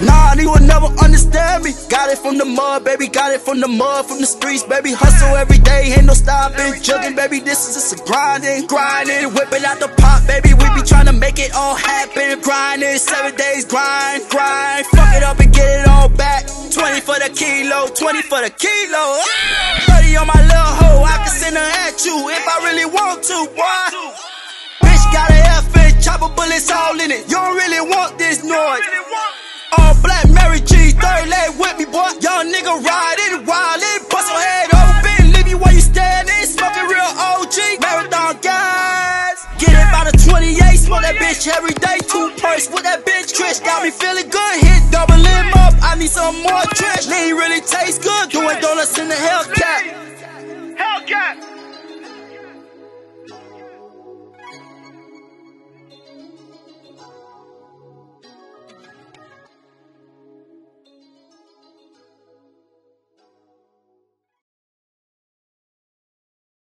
Nah, they will never understand me. Got it from the mud, baby, got it from the mud, from the streets, baby. Hustle every day, ain't no stopping. Jugging, baby, this is just a grinding, whipping out the pot, baby. We be trying to make it all happen. Grinding, 7 days, grind. Fuck it up and get it all back. 20 for the kilo, 20 for the kilo. 30 on my little hoe, I can send her at you if I really want to, boy. Bitch got a F-in, chopper bullets all in it. You don't really want this noise. All black Mary G, 30 leg with me, boy. Young nigga riding, wildin', bust your head open, leave you while you standing, smoking real OG, marathon guys. Get it by the 28, smoke that bitch every day. 2 purse with that bitch, Trish got me feeling good. Hit double him up, I need some more Trish. Lean really tastes good, doing donuts in the HellCat.